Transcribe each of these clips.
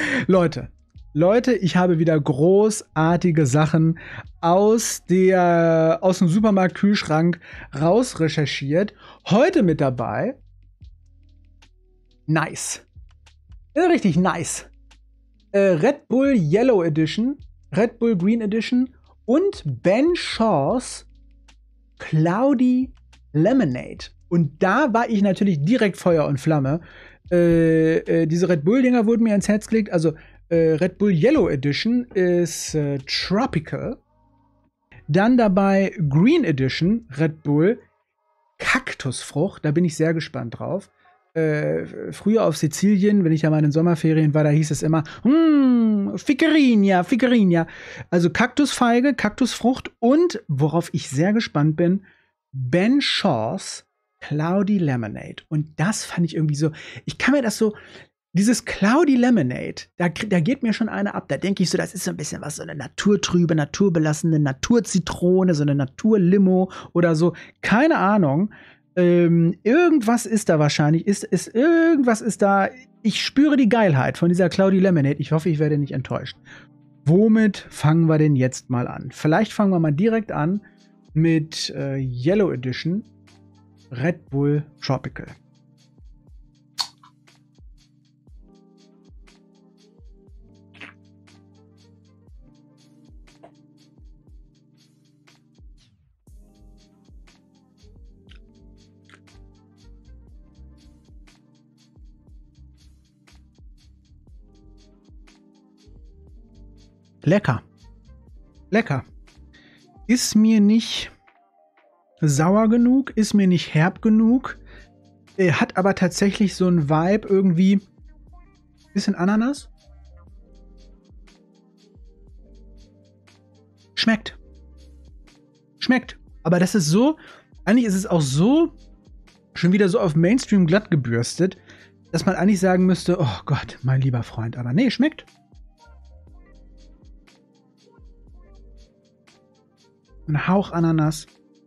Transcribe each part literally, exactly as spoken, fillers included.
Leute, Leute, ich habe wieder großartige Sachen aus der aus dem Supermarkt-Kühlschrank raus recherchiert. Heute mit dabei. Nice. Ja, richtig nice. Äh, Red Bull Yellow Edition, Red Bull Green Edition und Ben Shaw's Cloudy Lemonade. Und da war ich natürlich direkt Feuer und Flamme. Äh, äh, diese Red Bull-Dinger wurden mir ins Herz gelegt. Also äh, Red Bull Yellow Edition ist äh, Tropical. Dann dabei Green Edition Red Bull Kaktusfrucht. Da bin ich sehr gespannt drauf. Äh, früher auf Sizilien, wenn ich ja mal in den Sommerferien war, da hieß es immer, hm, Ficarinia, Ficarinia. Also Kaktusfeige, Kaktusfrucht und, worauf ich sehr gespannt bin, Ben Shaw's Cloudy Lemonade. Und das fand ich irgendwie so, ich kann mir das so, dieses Cloudy Lemonade, da, da geht mir schon eine ab. Da denke ich so, das ist so ein bisschen was, so eine naturtrübe, naturbelassene Naturzitrone, so eine Naturlimo oder so. Keine Ahnung. Ähm, irgendwas ist da wahrscheinlich. Ist, ist, irgendwas ist da. Ich spüre die Geilheit von dieser Cloudy Lemonade. Ich hoffe, ich werde nicht enttäuscht. Womit fangen wir denn jetzt mal an? Vielleicht fangen wir mal direkt an mit äh, Yellow Edition Red Bull Tropical. Lecker. Lecker. Ist mir nicht sauer genug, ist mir nicht herb genug, äh, hat aber tatsächlich so ein Vibe irgendwie. Bisschen Ananas. Schmeckt. Schmeckt. Aber das ist so, eigentlich ist es auch so schon wieder so auf Mainstream glatt gebürstet, dass man eigentlich sagen müsste, oh Gott, mein lieber Freund. Aber nee, schmeckt. Ein Hauch Ananas.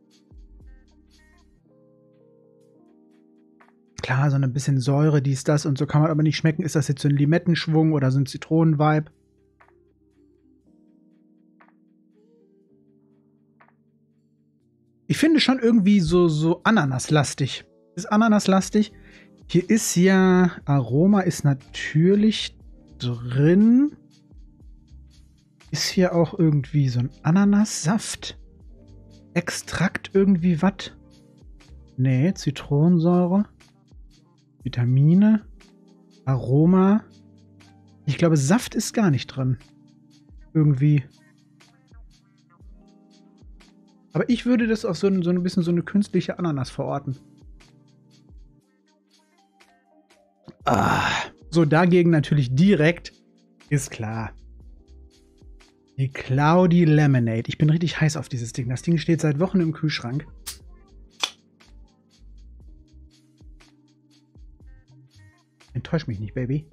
Klar, so ein bisschen Säure, dies, das und so kann man aber nicht schmecken. Ist das jetzt so ein Limettenschwung oder so ein Zitronenvibe? Ich finde schon irgendwie so, so Ananaslastig. Ist Ananaslastig. Hier ist ja, Aroma ist natürlich drin. Ist hier auch irgendwie so ein Ananassaft? Extrakt irgendwie was? Nee, Zitronensäure. Vitamine. Aroma. Ich glaube, Saft ist gar nicht drin. Irgendwie. Aber ich würde das auf so ein, so ein bisschen so eine künstliche Ananas verorten. Ah. So, dagegen natürlich direkt ist klar. Die Cloudy Lemonade. Ich bin richtig heiß auf dieses Ding. Das Ding steht seit Wochen im Kühlschrank. Enttäusch mich nicht, Baby.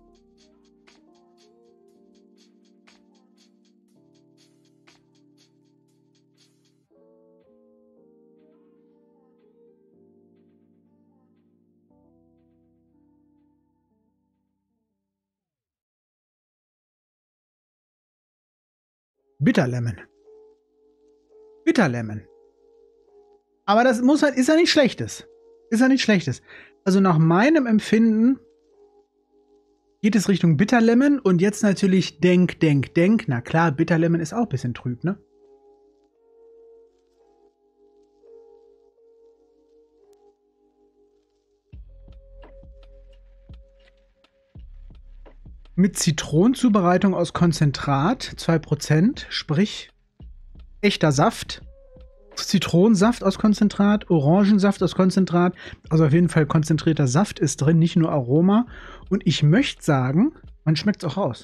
Bitter Lemon. Bitter Lemon. Aber das muss halt, ist ja nicht Schlechtes. Ist ja nicht Schlechtes. Also nach meinem Empfinden geht es Richtung Bitter Lemon und jetzt natürlich Denk, Denk, Denk. Na klar, Bitter Lemon ist auch ein bisschen trüb, ne? Mit Zitronenzubereitung aus Konzentrat, zwei Prozent, sprich echter Saft. Zitronensaft aus Konzentrat, Orangensaft aus Konzentrat. Also auf jeden Fall konzentrierter Saft ist drin, nicht nur Aroma. Und ich möchte sagen, man schmeckt es auch raus.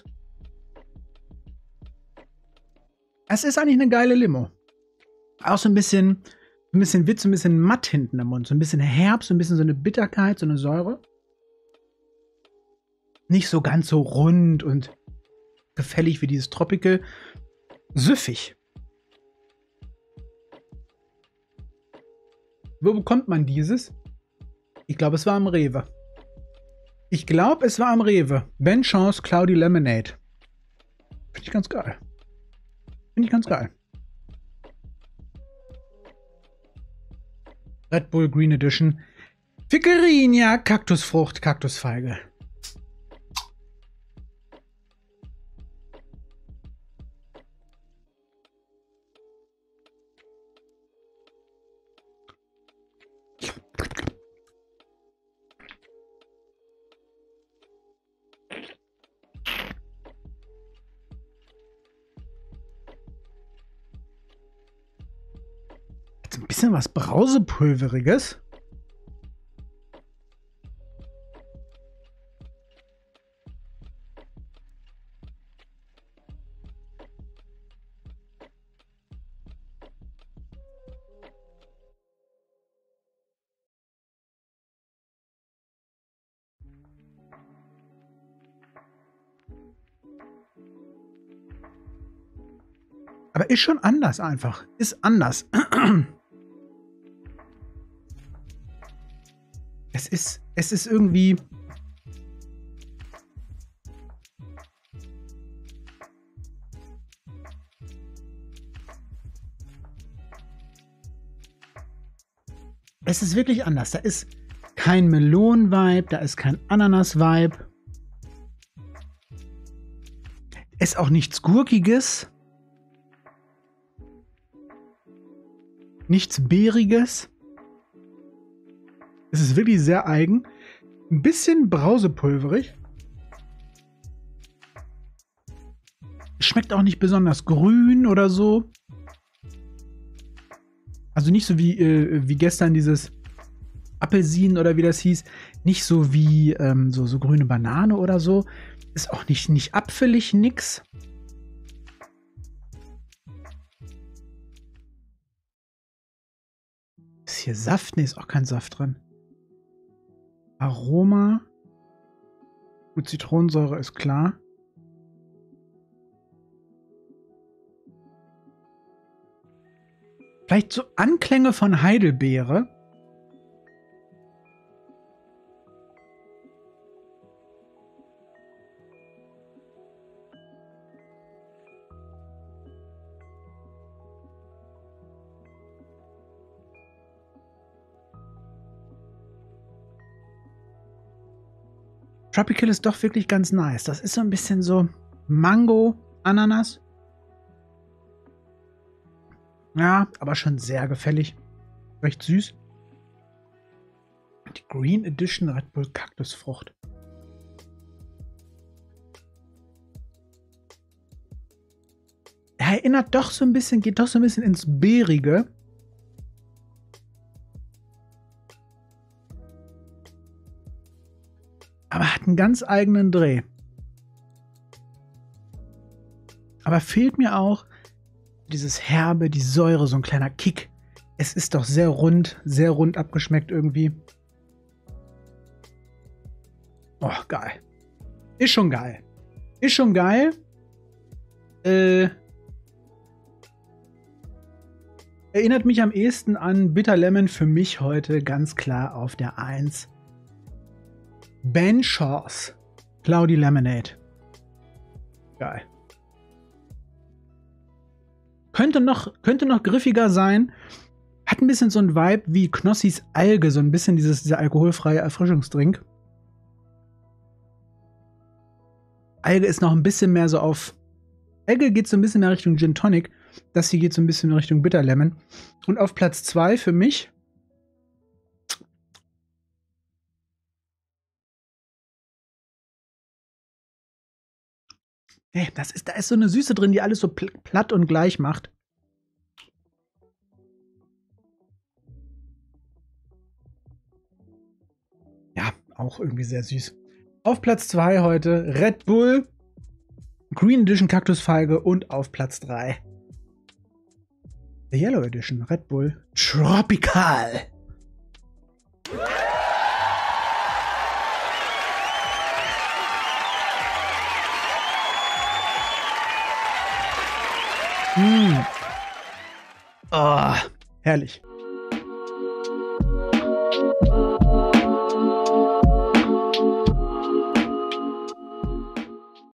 Es ist eigentlich eine geile Limo. Auch so ein bisschen, ein bisschen Witz, so ein bisschen matt hinten im Mund. So ein bisschen herb, so ein bisschen so eine Bitterkeit, so eine Säure. Nicht so ganz so rund und gefällig wie dieses Tropical. Süffig. Wo bekommt man dieses? Ich glaube, es war am Rewe. Ich glaube, es war am Rewe. Ben Chance Cloudy Lemonade. Finde ich ganz geil. Finde ich ganz geil. Red Bull Green Edition. Fickerina, Kaktusfrucht, Kaktusfeige. Jetzt ein bisschen was Brausepulveriges. Aber ist schon anders einfach. Ist anders. Es ist, es ist irgendwie... Es ist wirklich anders. Da ist kein Melonen-Vibe, da ist kein Ananas-Vibe. Ist auch nichts Gurkiges. Nichts Beeriges. Es ist wirklich sehr eigen. Ein bisschen brausepulverig. Schmeckt auch nicht besonders grün oder so. Also nicht so wie, äh, wie gestern dieses Apfelsinen oder wie das hieß. Nicht so wie ähm, so, so grüne Banane oder so. Ist auch nicht, nicht apfelig, nix. Ist hier Saft? Ne, ist auch kein Saft drin. Aroma. Gut, Zitronensäure ist klar. Vielleicht so Anklänge von Heidelbeere. Tropical ist doch wirklich ganz nice. Das ist so ein bisschen so Mango, Ananas. Ja, aber schon sehr gefällig. Recht süß. Die Green Edition Red Bull Kaktusfrucht. Er erinnert doch so ein bisschen, geht doch so ein bisschen ins Beerige. Aber hat einen ganz eigenen Dreh. Aber fehlt mir auch dieses Herbe, die Säure, so ein kleiner Kick. Es ist doch sehr rund, sehr rund abgeschmeckt irgendwie. Oh, geil. Ist schon geil. Ist schon geil. Äh, erinnert mich am ehesten an Bitter Lemon für mich heute ganz klar auf der eins. Ben Chance Cloudy Lemonade. Geil. Könnte noch, könnte noch griffiger sein. Hat ein bisschen so ein Vibe wie Knossis Alge. So ein bisschen dieses, dieser alkoholfreie Erfrischungsdrink. Alge ist noch ein bisschen mehr so auf... Alge geht so ein bisschen mehr Richtung Gin Tonic. Das hier geht so ein bisschen in Richtung Bitter Lemon. Und auf Platz zwei für mich... Hey, das ist, da ist so eine Süße drin, die alles so pl platt und gleich macht. Ja, auch irgendwie sehr süß. Auf Platz zwei heute Red Bull Green Edition Kaktusfeige und auf Platz drei The Yellow Edition Red Bull Tropical. Mmh. Oh, herrlich.